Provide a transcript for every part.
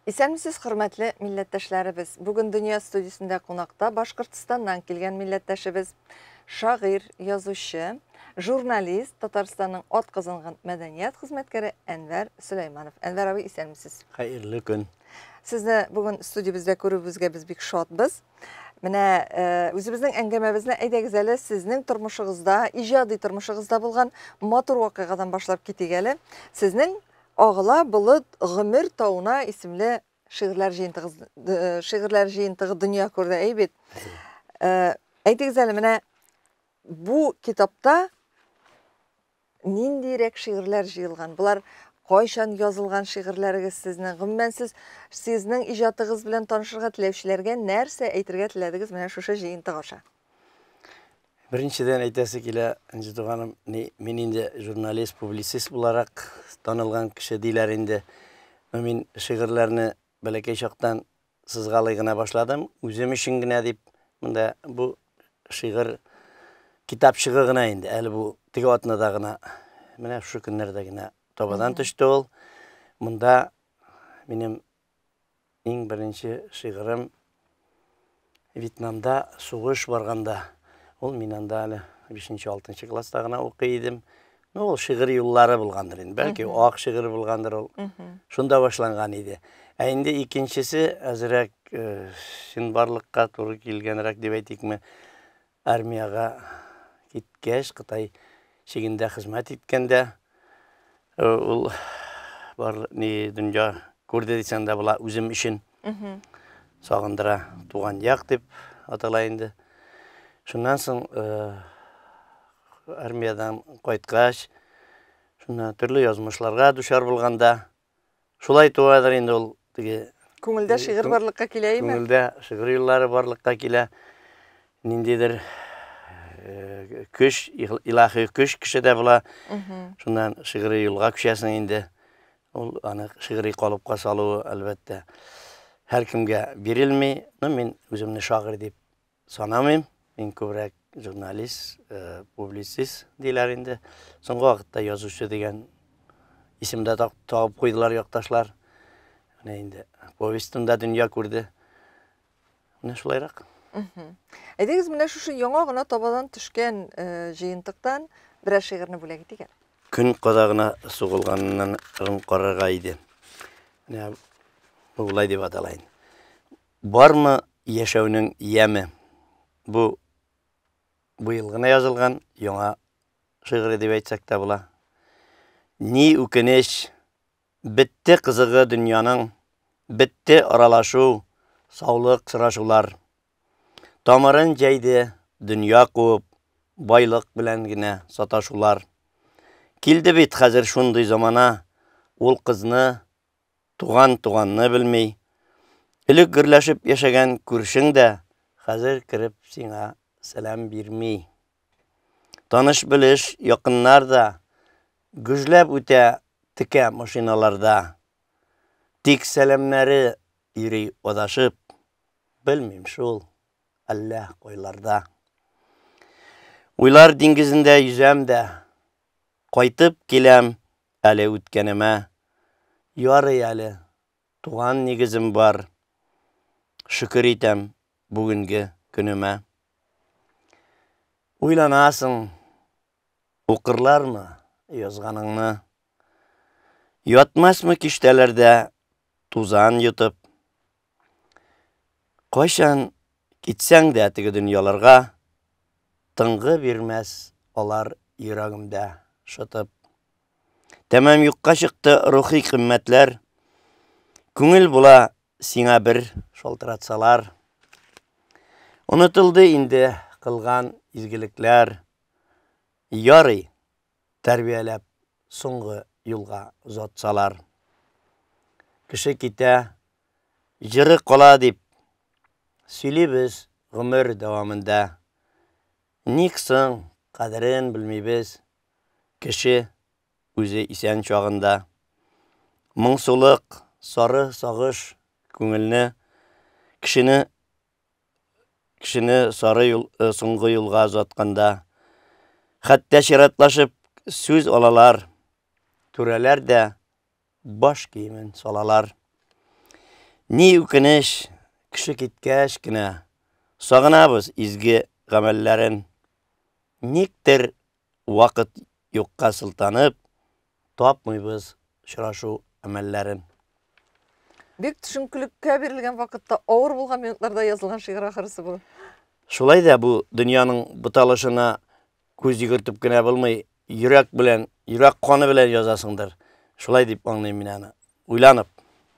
Исәнмесез, хөрмәтле милләттәшләребез. Бүген Дөнья студиясендә кунакта Башкортстаннан килгән милләттәшебез, шагыйрь, язучы, журналист, Татарстанның атказанган мәдәният хезмәткәре Әнвәр Сөләйманов. Әнвәр абый, исәнмесез. Хәерле көн. Сезне бүген студиябездә күрүебезгә без бик шатбыз. Менә үзебезнең әңгәмәбезне әйдәгез әле сезнең тормышыгызда, иҗади тормышыгызда булган матур вакыйгадан башлап китик әле. Сезнең Ағыла болыт гомер тауна исемле шигырьләр җыентыгы дөнья күрде, әйбит. Әйтегез әле, менә бу китапта ниндирәк шигырьләр җыелган? Булар кайчан язылган шигырьләрегез сезнең? Гомумән сезнең иҗатыгыз белән танышырга теләүчеләргә нәрсә әйтергә теләдегез менә шушы җыентык аша? Беренчедән әйтәсе килә, Әнҗе туганым, мин инде журналист, публицист буларак танылган кеше диләр инде. Мин шигырьләрне бәләкәй чактан сызгалый гына башладым. Үзем өчен генә дип, монда бу шигырь китапчыгы гына инде. Әле бу теге атнада гына, менә шу көннәрдә генә табадан төште ул. Монда минем иң беренче шигырем Вьетнамда сугыш барганда. Ул мин анда әле 5-6 класста гына укый идем. Ул шигырь юллары булгандыр инде. Бәлки ак шигырь булгандыр ул. Шунда башланган иде. Ә инде икенчесе әзрәк чынбарлыкка туры килгәнрәк дип әйтикме, армияга киткәч, Кытай чигендә хезмәт иткәндә, ул бар дөнья күрде дисәң дә була, үзем өчен сагындыра, туган як дип атала инде. Шуннан соң армиядан кайткач, шуна төрле язмышларга дучар булганда, шулай туадыр инде ул теге Күңелдә шигырь барлыкка киләме? Күңелдә шигырь юллары барлыкка килә. Ниндидер көч, илаһи көч кешедә була. Шуннан шигырь юлга күчәсең инде. Ул аны шигырь калыпка салу әлбәттә һәркемгә бирелми. Мин үземне шагыйрь дип санамыйм. Мин күбрәк журналист, публицист диләр инде. Соңгы вакытта язучы дигән исемдә табып куйдылар якташлар. Менә инде повестында дөнья күрде. Менә шулайрак. Әйдәгез, менә шушы яңа гына табадан төшкән җыентыктан берәр шигырьне бүләк итик. Көн кадагына сугылганнан карарга иде. Менә булай дип аталайын. Бармы яшәүнең яме? Бу ел гына язылган яңа шигырь дип әйтсәк тә була. Ни үкенеч, битте кызыгы дөньяның, битте аралашу, саулык сорашулар. Тамырын җәйде дөнья куып, байлык белән генә саташулар. Килде бит хәзер шундый замана, ул кызны, туганны белми. Элек гөрләшеп яшәгән күршең дә хәзер кирип сиңа сәлам бирми. Таныш белеш якыннар да гүжләп үтә текә машиналарда. Тик сәламнәре йөри адашып, белмим шул әллә кайларда. Уйлар диңгезендә yüзәм дә, кайтып киләм әле үткәнемә. Ярый әле туган нигезем бар, шөкер итәм бүгенге көнемә. Уйланасың, укырлармы язганыңны? Ятмасмы киштәләрдә тузан йотып? Кайчан китсәң дә теге дөньяларга, тынгы бирмәс алар йөрәгемдә шытып. Тәмам юкка чыкты рухи кыйммәтләр, күңел була сиңа бер шалтыратсалар. Унытылды инде кылган изгелекләр, ярый тәрбияләп соңгы юлга озатсалар. Кеше китә, җыры кала дип сөйлибез гомер дәвамында. Ник соң кадерен белмибез, кеше үзе исән чагында. Моңсулык, сары сагыш күңелне, кешене соңгы юлга озатканда. Хәтта ширатлашып сүз алалар, түрәләр дә баш киемен салалар. Ni үкінеш, кіші кеткәш кенә, сағынабыз изге ғамәлләрен. Никтер вақыт юққа сылтанып, тапмыйбыз шырашу әмәлләрен. Бек түшінкілікке берілген вақытта ауыр болған минутларда yazылған шиғыр ақырысы бұл. Шулай да бу дөньяның буталышына күз йөгертеп кенә булмый, йөрәк белән, йөрәк каны белән язасыңдыр. Шулай дип аңлыйм мин аны. Уйланып.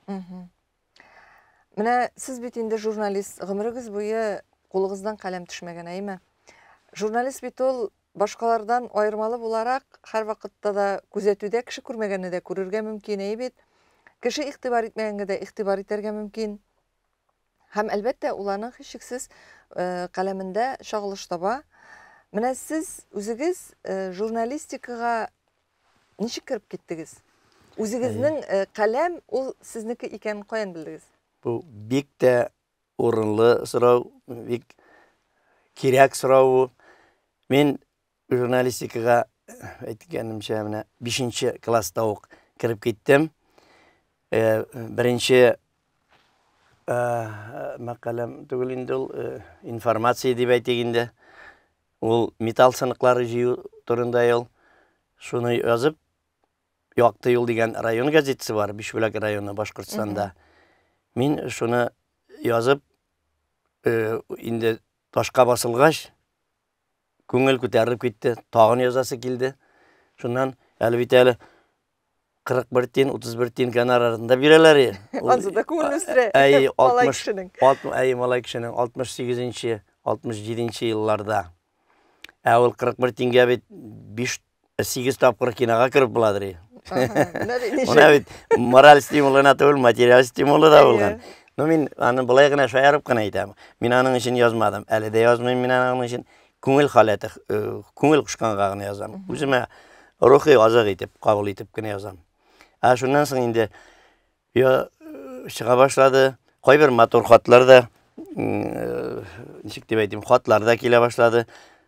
Менә сез бит инде журналист, гомерегез буе кулыгыздан каләм төшмәгән, әйме? Журналист бит ул башкалардан айырмалы буларак һәр вакытта да күзәтүдә кеше күрмәгәнне дә күрергә мөмкин, бит. Кеше игътибар итмәгәнгә дә игътибар итәргә мөмкин. Һәм әлбәттә ул аның һичшиксез каләмендә чагылыш таба. Менә сез үзегез журналистикага ничек кирип киттегез? Үзегезнең каләм ул сезнеке икәнен каян белдегез? Бу бик тә урынлы сорау, бик кирәк сорау. Мин журналистикага әйткәнемчә менә 5нче класста ук кирип киттем. Беренче мәкаләм түгел инде ул информация дип әйтик инде. Ул металл сыныклары җыю турында ел. Шуны язып, Якты юл дигән район газетасы бар, Бишбүләк районы Башкортстанда. Мин шуны язып, инде ташка басылгач, күңел күтәрелеп китте, тагын язасы килде. Шуннан әле бит әле 41 тин, 31 тин гонорарында бирәләр. Ансы да күңел үстерә. Малай кешенең 68-нче, 67-нче елларда. Ул 41 тингә бит 5-8 тапкыр кинога кирип буладыр. Уна бит мораль стимулына түгел, материаль стимулы да булган. Но мин аны булай гына шаярып кына әйтәм. Мин аның өчен язмадым. Әле дә язмыйм мин аның өчен. Күңел халаты, күңел кушканга гына язам. Үземә рухи азык итеп, кабул итеп кенә язам. Шуннан соң инде чыга башлады. Кайбер матур хатлар да, ничек дип әйтим, хатлар да килә башлады.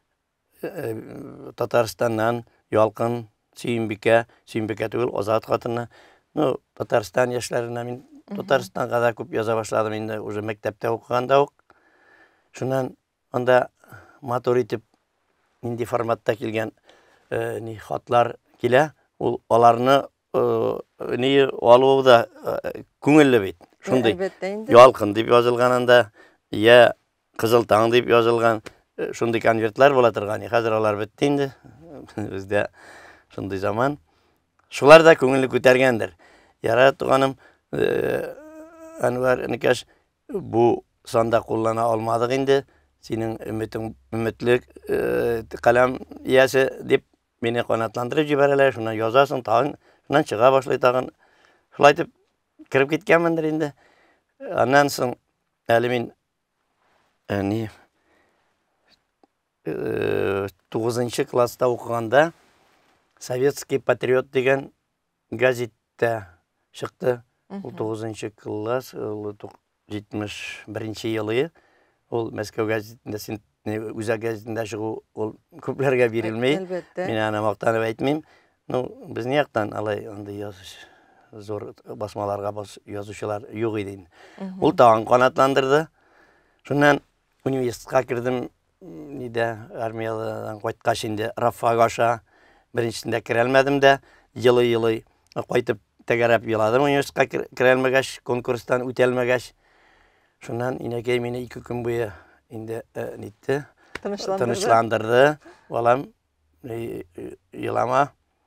Татарстаннан Ялкын, Сөембикә түгел, Азат хатына. Ну, Татарстан яшьләренә мин Татарстанга да күп яза башладым инде, уже мәктәптә укыганда ук. Шуннан анда матур итеп нинди форматта килгән хатлар килә. Ул аларны алу да күңелле бит. Шундый Ялкын дип язылганында, я Кызыл таң дип язылган, шундый конвертлар була торган. Хәзер алар бетте инде. Бездә шундый заман. Шулар да күңелне күтәргәндер. Яра туганым, Әнвәр Никаш, бу санда куллана алмадык инде. Синең өметлек каләм иясе дип мине канатландырып җибәрәләр. Шуны язасың, тагын шуннан чыга башлый тагын. Шулай дип кирип киткәнмендер инде. Аннан соң әле мин 9-нчы класста укыганда Советский патриот дигән газетта чыкты. Ул 9-нчы класс, 71-нче елы. Ул Мәскәү газетында, Үзәк газетында чыгу ул күпләргә бирелмәй. Мин аны мактанып әйтмим. Ну, безнең яктан алай андый зур басмаларга язучылар юк иде. Ул тагын канатландырды. Шуннан университетка кирдем. Ниде армиядан кайткач инде Рафага аша беренчесендә кирәлмәдем дә, елый кайтып тәгәрәп еладым. Университетка кирәлмәгәч, конкурстан үтәлмәгәч. Шуннан инәкәй мине 2 көн буе инде нитте, тынычландырды. Балам, елама.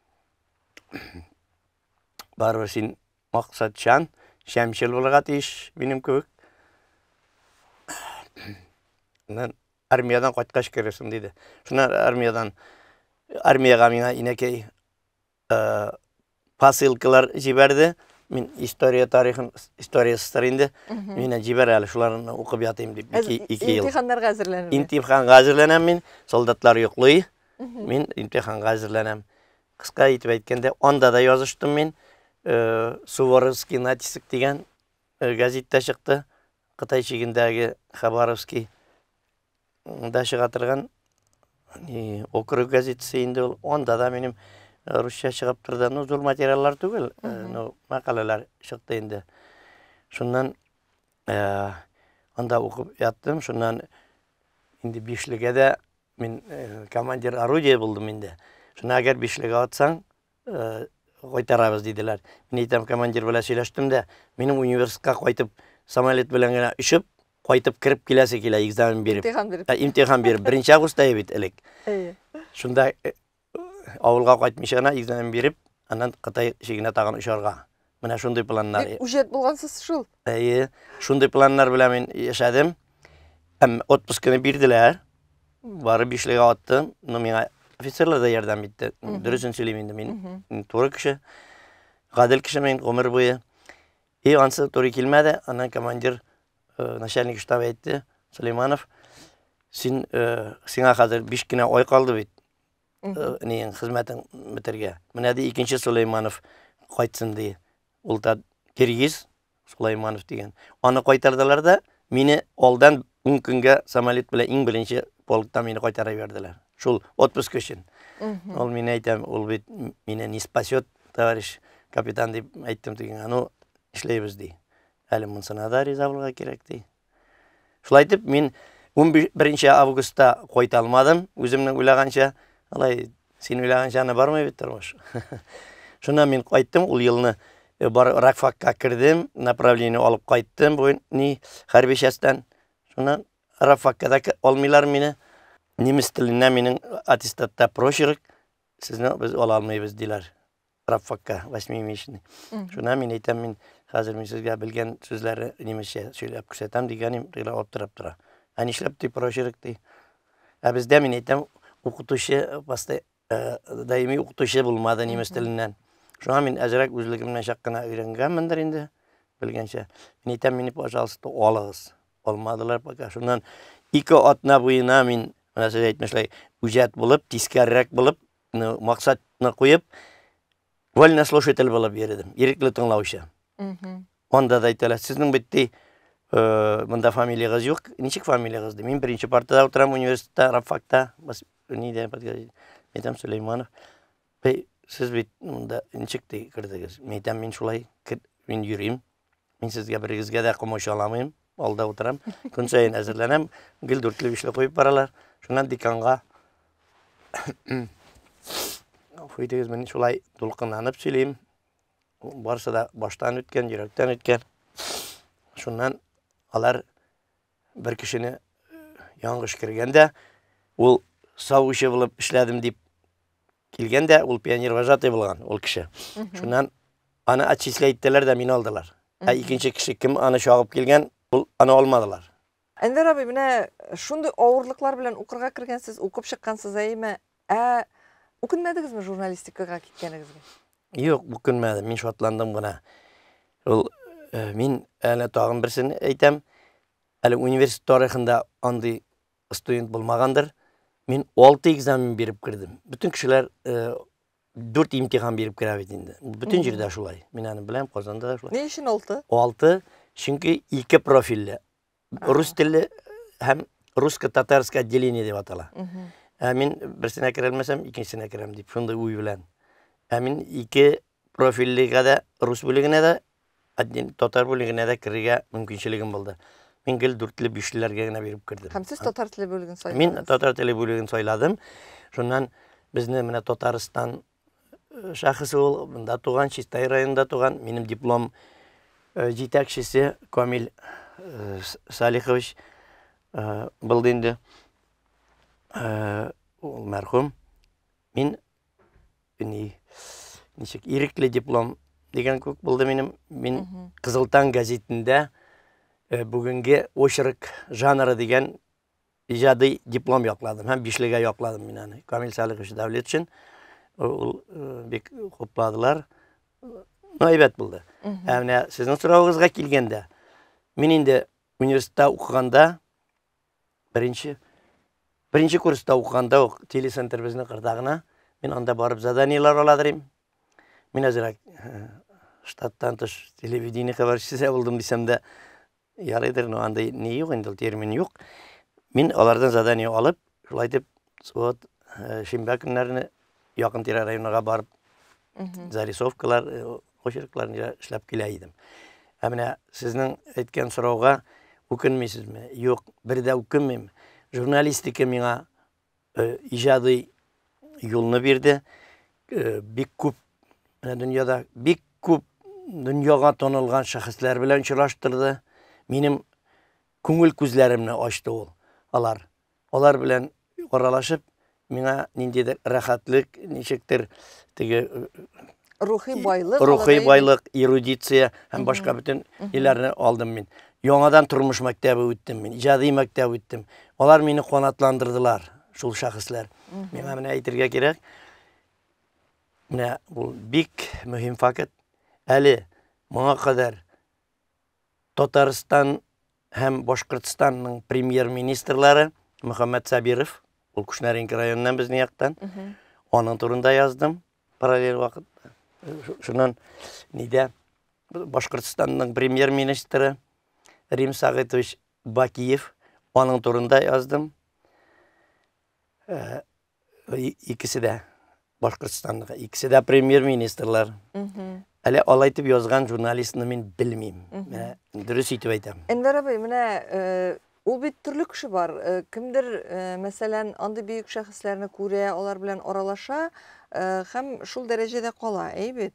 Барыбер син максатчан, шәмчел булырга тиеш минем кебек. Армиядан кайткач кересең диде. Шуннан армияга миңа инәкәй посылкалар җибәрде. Мин история инде. Мине җибәр әле шуларны укып ятыйм дип 2 ел. Имтиханнарга әзерләнәм. Имтиханга әзерләнәм мин. Солдатлар йоклый. Мин имтиханга әзерләнәм. Кыска итеп әйткәндә, анда да языштым мин. Суворовский натиск дигән газетта чыкты. Кытай чигендәге Хабаровский да чыга торган округ газетасы инде ул. Анда да минем русча чыгып торды. Ну, зур материаллар түгел, ну, макалалар чыкты инде. Шуннан Анда оқып яттым. Шуннан инде бишлеге де мен командир орудия булдым инде. Шуна агар бишлеге атсаң, кайтарабыз диделәр. Мен әйтәм, командир белән сөйләштем дә, минем университетка кайтып, самолет белән генә очып, кайтып кирип киләсе килә экзамен биреп. Имтихан биреп, 1 августта бит элек. Шунда авылга кайтмыйча гына экзамен биреп, аннан Кытай шигенә тагын очарга. Менә шундый планнар. Үҗәт булгансыз шул. Шундый планнар белән мин яшәдем. Отпускны бирделәр. Бары бишлеге аттым. Но миңа офицерлар да ярдәм итте. Дөресен сөйлим инде мин. Туры кеше. Гадел кеше мен гомер буе. Ансы туры килмәде. Аннан командир начальник штаба әйтте, Сулейманов, сиңа хәзер 5 кенә ай калды бит. Нин хезмәтең бетергә. Менә ди икенче Сулейманов кайтсын ди. Ул да Киргиз Сулейманов дигән. Аны кайтардылар да, мине алдан 10 көнгә самолет белән иң беренче полкта мине кайтарып берделәр. Шул отпуск өчен. Ул мине әйтәм, ул бит мине не спасет, товарищ капитан дип әйттем дигән. Аны эшләйбез ди. Әле монсына да риза булырга кирәк ди. Шулай итеп, мин 11 августта кайта алмадым. Үземнең уйлаганча, алай син уйлаганча аны бармый бит тормыш. Шуннан мин кайттым, ул елны бар ракфакка кирдем, направление алып кайттым, бу ни хәрби частьтан. Шуннан ракфакка алмыйлар мине. Немец теленә минең аттестатта прочерк, сезне без ала алмыйбыз диләр. Ракфакка 8-мичный. Шуннан мин әйтәм, мин хәзер мин сезгә белгән сүзләрне немецчә сөйләп күрсәтәм дигәнем, рила аптырап тора. Нишләп ди прочерк ди? Бездә мин әйтәм, укытучы даими укытучы булмады немец теленнән. Шуңа мин әзрәк үзлегемнән чак кына өйрәнгәнмендер инде, белгәнчә. Мин әйтәм, мине, пожалуйста, алыгыз. Алмадылар пока. Шуннан 2 атна буена мин, менә сез әйтмәшләй, үҗәт булып, тискәррәк булып, максатны куеп, вольнослушатель булып йөрдем. Ирекле тыңлаучы. Анда да әйтәләр, сезнең битти, монда фамилиягыз юк. Ничек фамилиягыз ди? Мин беренче партада утырам университетта, рабфакта. Нидә әйтәм, Сулейманов. Siz bit монда ничек ди кирдегез? Мен әйтәм, мин шулай мин йөрим. Мин сезгә берегезгә дә комаша аламыйм. Алда утырам. Көн сайын әзерләнәм. Гел 4-5 куеп баралар. Шуннан деканга Фуйдегез мен шулай дулкынланып сөйлим. Барсы да баштан үткән, йөрәктән үткән. Шуннан алар бер кешене яңгыш кергәндә, ул саучы булып эшләдем дип килгәндә, ул пионер вожатый булган, ул кеше. Шуннан аны отчисләйттеләр дә, мине алдылар. Икенче кеше кем аны чагып килгән, ул аны алмадылар. Әнвәр абый, менә шундый авырлыклар белән укырга кергәнсез, укып чыккансыз әйме? Укынмадыгызмы журналистикага киткәнегезгә? Юк, укынмадым. Мин шатландым гына. Ул мин әле тагын берсен әйтәм, әле университет тарихында андый студент булмагандыр. Мин 6 экзамен биреп кирдем. Бүтән кешеләр 4 имтихан биреп кирә бит инде. Бүтән җирдә шулай. Мин аны беләм, Казанда да шулай. Ни өчен 6? 6, чөнки 2 профильле. Рус теле һәм русско-татарское отделение дип атала. Мин берсенә керәлмәсәм, икенчесенә керәм дип, шундый уй белән. Мин 2 профильлегә дә, рус бүлегенә дә, татар бүлегенә дә кирергә мөмкинчелегем булды. Мин гел 4-5-ләргә генә биреп кирдем. Һәм сез татар теле бүлеген сайладыгыз? Мин татар теле бүлеген сайладым. Шуннан безне менә Татарстан шәхесе ул, монда туган, Чистай районында туган, минем диплом җитәкчесе Камил Салихович булды инде. Ул мәрхүм. Мин ничек ирекле диплом дигән күк булды минем. Мин Кызылтаң газетында бүгенге очерк жанры дигән иҗади диплом якладым. Һәм 5-легә якладым мин аны. Камил Салихович дәүләт өчен. Ул бик хупладылар. Әйбәт булды. Менә сезнең соравыгызга килгәндә, мин инде университетта укыганда, беренче курста укыганда ук телецентр безнең кырдагына, мин анда барып заданиялар аладырым. Мин әзрәк штаттан тыш телевидение хәбәрчесе булдым дисәм дә, ярыйдыр, но анда ни юк инде, термин юк. Мин алардан задание алып, шулай дип, шимбә көннәрне якын тирә районга барып, зарисовкалар, очеркларны эшләп килә идем. Менә сезнең әйткән сорауга үкенмисезме? Юк, бер дә үкенмим. Журналистика миңа иҗади юлны бирде. Бик күп дөньяда бик күп дөньяга танылган шәхесләр белән очраштырды. Минем күңел күзләремне ачты ул. Алар белән аралашып, миңа ниндидер рәхәтлек, ничектер теге Рухи байлык, рухи байлык, эрудиция һәм башка бөтен иләрне алдым мин. Яңадан тормыш мәктәбе үттем мин, иҗади мәктәп үттем. Алар мине канатландырдылар, шул шәхесләр. Миңа менә әйтергә кирәк. Менә бу бик мөһим факт. Әле моңа кадәр Татарстан һәм Башкортстанның премьер-министрлары Мөхәммәд Сабиров, ул Кушнаренко районыннан безнең яктан, аның турында яздым параллель вакытта. Шуннан нидә Башкортстанның премьер-министры Рим Сагитович Бакиев, аның турында яздым. Икесе дә Башкортстанның, икесе дә премьер-министрлар. Әле алайтып язган журналистны мин белмим. Дөрес итеп әйтәм. Әнвәр абый, менә ул бит төрле кеше бар. Кемдер, мәсәлән, андый бөек шәхесләрне күрә, алар белән аралаша, һәм шул дәрәҗәдә кала, бит.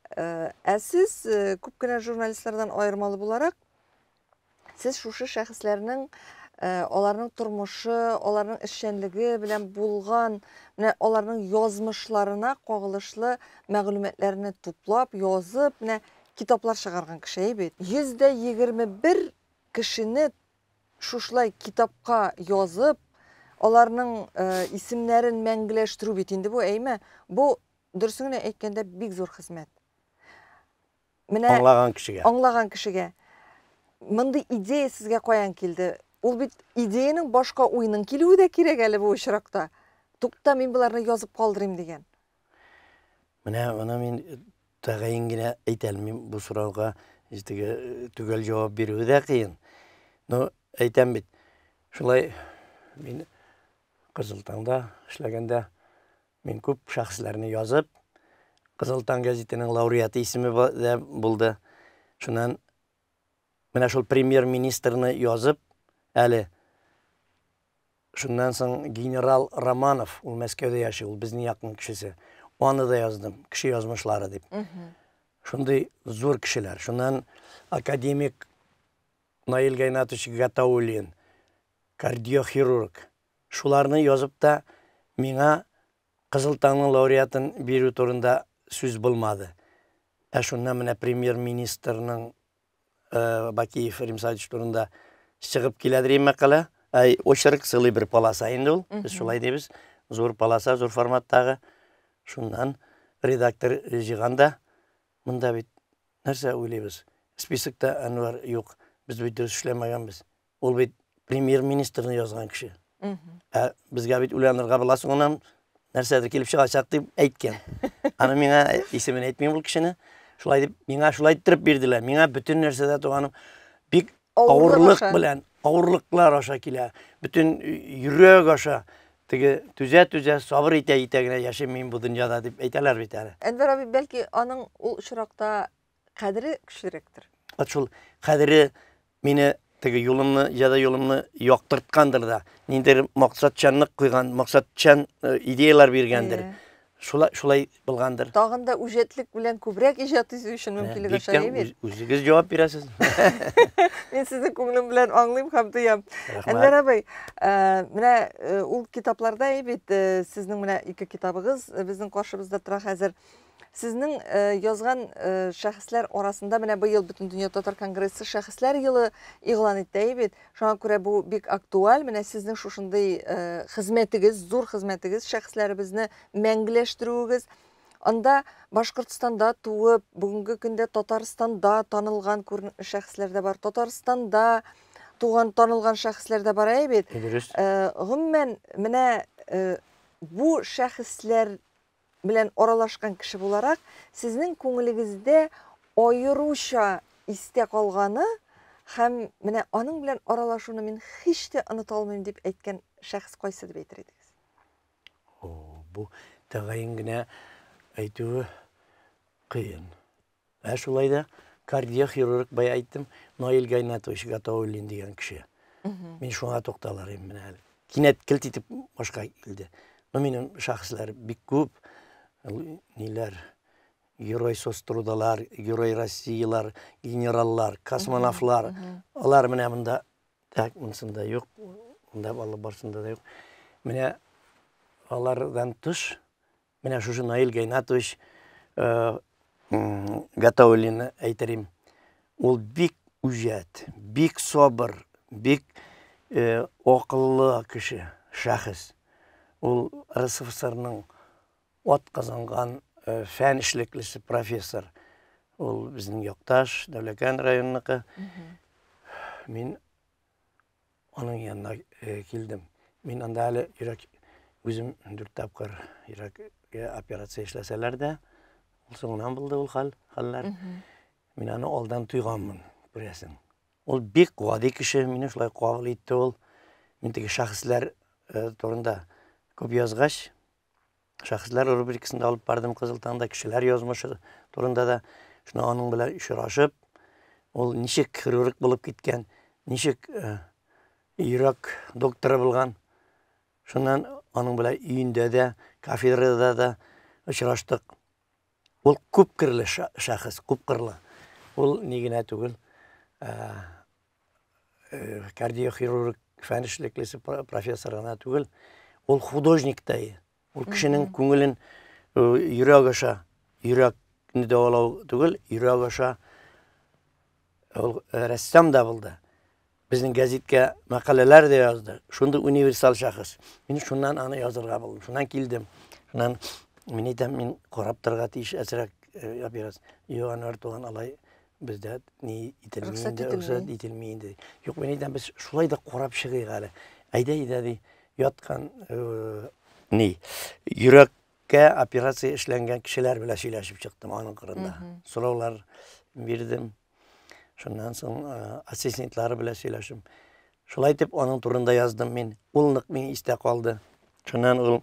Сез күп кенә журналистлардан аермалы буларак, сез шушы шәхесләрнең аларның тормышы, аларның эшчәнлеге белән булган, менә аларның язмышларына кагылышлы мәгълүматларны туплап, язып, менә китаплар чыгарган кеше бит. 121 кешене шушлай китапка язып, аларның исемнәрен мәңгеләштерү бит инде бу, әйме? Бу дөресен генә әйткәндә бик зур хезмәт. Менә аңлаган кешегә. Мондый идея сезгә каян килде? Ул бит идеяның башка уйның килүе дә кирәк әле бу очракта. Тукта, мин буларны язып калдырыйм дигән. Менә мин тәгаен генә әйтә алмыйм бу сорауга, түгел җавап бирүе дә кыен. Но әйтәм бит. Шулай мин Кызылтаңда эшләгәндә мин күп шәхесләрне язып, Кызылтаң газетының лауреаты исеме дә булды. Шуннан менә шул премьер-министрны язып, әле шуннан соң генерал Романов, ул Мәскәүдә яши, ул безнең якын кешесе. Аны да яздым, кеше язмышлары дип. Шундый зур кешеләр. Шуннан академик Наил Гайнатович Гатауллин, кардиохирург. Шуларны язып та миңа Кызылтаңның лауреатын бирү турында сүз булмады. Шуннан менә премьер-министрның Бакиев Рим Сагитович турында чыгып киләдер мәкалә. Очерк сылый бер полоса инде ул. Без шулай дибез. Зур полоса, зур форматтагы. Шуннан редактор җыганда, монда бит нәрсә уйлыйбыз? Списокта Әнвәр юк. Без бит дөрес эшләмәгәнбез. Ул бит премьер-министрны язган кеше. Безгә бит уйланырга буласың, оннан нәрсәдер килеп чыгачак дип әйткән. Аны миңа исемен әйтмим ул кешене. Шулай дип миңа шулай иттереп бирделәр. Миңа бөтен нәрсәдә туганым бик авырлык белән, авырлыклар аша килә. Бөтен йөрәк аша теге түзә сабыр итә генә яшим мин бу дөньяда дип әйтәләр бит әле. Әнвәр абый, бәлки аның ул очракта кадере көчлерәктер. Шул кадере мине теге юлымны яктырткандыр да. Ниндер максатчанлык куйган, максатчан идеялар биргәндер. Шулай булгандыр. Тагын да үҗәтлек белән күбрәк иҗат итү өчен мөмкинлек аша бит. Үзегез җавап бирәсез. Мин сезнең күңелем белән аңлыйм һәм тоям. Әнвәр абый, менә ул китапларда бит сезнең менә 2 китабыгыз безнең каршыбызда тора хәзер. Сезнең язган шәхесләр арасында менә быел Бөтен дөнья татар конгрессы шәхесләр елы игълан итте бит. Шуңа күрә бу бик актуаль. Менә сезнең шушындый хезмәтегез, зур хезмәтегез, шәхесләребезне мәңгеләштерүегез. Анда Башкортстанда туып, бүгенге көндә Татарстанда танылган шәхесләр дә бар. Татарстанда туган танылган шәхесләр дә бар бит. Гомумән менә бу шәхесләр белән аралашкан кеше буларак, сезнең күңелегездә аеруча истә калганы һәм менә аның белән аралашуны мин һич тә оныта алмыйм дип әйткән шәхес кайсы дип әйтер идегез? Бу тәгаен генә әйтүе кыен. Шулай да Kardiohirurg бая айттым, Наил Гайнатович Гатауллин деген кіші. Мен шуңа тоқталар ем әлі. Кинет кілт етіп башқа келді. Но менің шақсылар бик көп. Нелер, герой сострудалар, герой Россиялар, генераллар, космонавтлар. Алар мене мұнда, так, мұнсында жоқ, мұнда балы барсында да жоқ. Мене алардан тұш, мене шушы Наил Гайнатович Гатауллин әйтерім. Ол бик үжет, бик собыр, бик оқылы кіші, шақыз. Ол РСФСРның от қазанған фән ішіліклісі профессор. Ол біздің Yoqtaş, Dövləkən районынықы. Мен оның янына келдім. Мен анда әлі Ирак өзім 4 тапқыр Иракке операция ішләсәләр дә. Ол соңынан болды ол қаллар. Мен аны олдан тұйғанмын, біресің. Ол бек ғади кіші, мені шылай қабыл етті ол. Мен теге шақсылар турында көп язғаш. Шақсылар рубрикасында алып бардым Қызылтаңда кішілер язмышы турында да. Шуны аның білән ұшырашып, ол нишек хирург болып кеткен, нишек Ирак докторы болған. Шуннан аның білән үйінде де, кафедрада да ұшыраштық. Ол көп кірлі шақыз, көп кірлі. Ол негіне түгіл кардиохирург фәнішіліклесі профессорына түгіл. Ол художниктайы. Ол кішінің көңілін үйрек аша, үйрекні давалау түгіл, үйрек аша рәссам да болды. Біздің газетке мақалалар да yazды. Шунды универсал шақыз. Мен шуннан аны язырға болдым. Шуннан келдім. Шуннан мен айтам, мен қораптарға тиіш әсірек операция. Йоған артуған алай бізде не ителмейінді. Жоқ, мен айтам, біз шулай да қорап шығайық әлі. Айда дей, ятқан не, үйрекке операция ішленген кішілер біле сөйлесіп шықтым аның қырында. Сұраулар бердім. Шуннан соң ассистентлары біле сөйлесім. Шулай деп оның турында яздым мен. Олнық мен істе қалды. Шуннан ол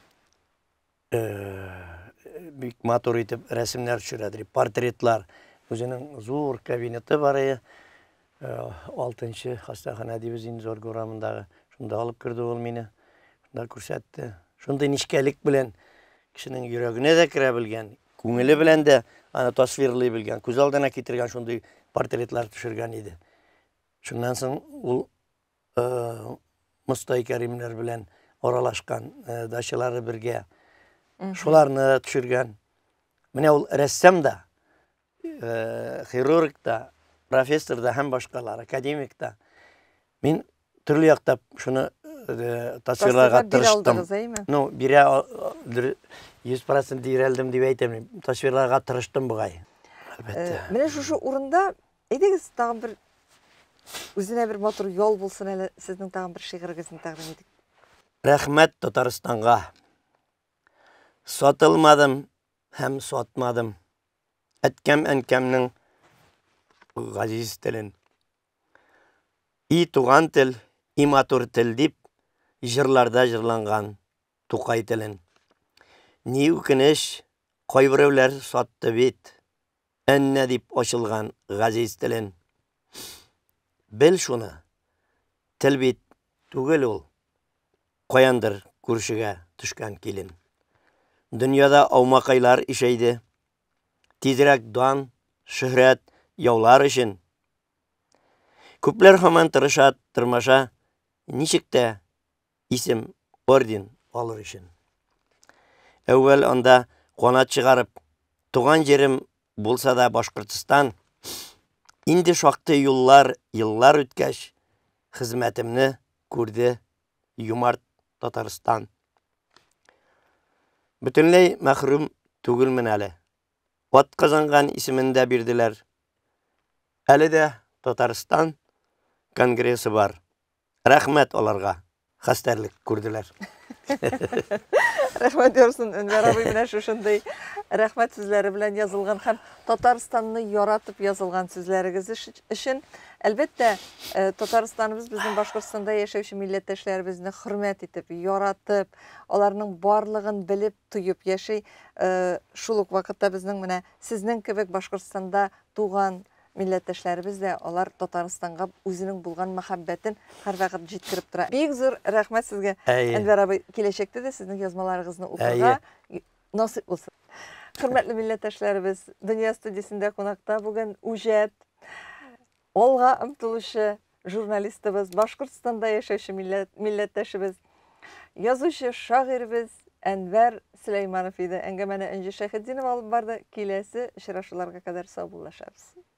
бик матур етіп рәсімлер түсіреді, портретлар. Өзінің зор кабинеті бар еді. 6-шы хастахана дейбіз зор көрамындағы. Шунда алып кірді ол мені. Шунда көрсетті. Шунда нишкәлік білен кішінің үйрегіне де кіре білген, көңілі білен де аны тасвирлай білген, көз алдына кетірген шундай портретлар түшірген еді. Шундан соң ол Мұстай Кәримлер білен оралашқан дашылары бірге шуларны түшірген. Міне ол рәссам да, хирург да, профессор да, һәм башқалар, академик да. Мен түрлі яқтап шуны тасвирларға тырыштым. Ну, 100% дирелдім деп айтамын. Тасвирларға тырыштым бұғай. Мене шушы урында әйдегіз тағын бір өзіне бір мотор yol болсын әлі сіздің тағын бір шиғырыңызын тағын едік. Рәхмәт Татарстанға. Сатылмадым һәм сатмадым. Әткәм әнкәмнің ғазиз тілін. И туған тіл, и матур тіл деп жырларда жырланған Туқай тілін. Не өкініш, қой біреулер сатты бет, әнне деп ашылған ғазиз тілін. Біл шуны, тіл бет түгел ол, қояндыр көршіге түшкен келін. Дүнияда аумақайлар ішейді, тезірек дан, шүхрет, яулар үшін. Көплер хаман тырышат, тырмаша, нишікті исім орден алыр үшін. Әуел анда қонат шығарып, туған жерім болса да Башқұртстан, инде шақты юллар өткәш, хізметімні көрді юмарт Татарстан. Бүтінлей мәхрүм түгілмін әлі. От қазанған исімінде берділер. Әлі де Татарстан конгресі бар. Рәхмәт оларға. Хастерлік көрділер. Рәхмәт дөрсін, Өнвер абый менә шушындай рәхмәт сүзләре белән язылган һәм Татарстанны яратып язылган сүзләрегез өчен. Әлбәттә, Татарстаныбыз безнең Башкортстанда яшәүче милләттәшләребезне хөрмәт итеп, яратып, аларның барлыгын белеп, туеп яши. Шул ук вакытта безнең менә сезнең кебек Башкортстанда туган милләттәшләребез дә алар Татарстанга үзенең булган мәхәббәтен һәрвакыт җиткереп тора. Бик зур рәхмәт сезгә. Әнвәр абый, киләчәктә дә сезнең язмаларыгызны укырга насыйп булсын. Хөрмәтле милләттәшләребез, Дөнья студиясендә кунакта бүген үҗәт, алга омтылучы журналистыбыз, Башкортстанда яшәүче милләттәшебез, язучы, шагыйрыбыз Әнвәр Сөләйманов иде. Әңгәмәне Энҗе Шәйхетдинова алып барды. Киләсе очрашуларга кадәр сау булышабыз.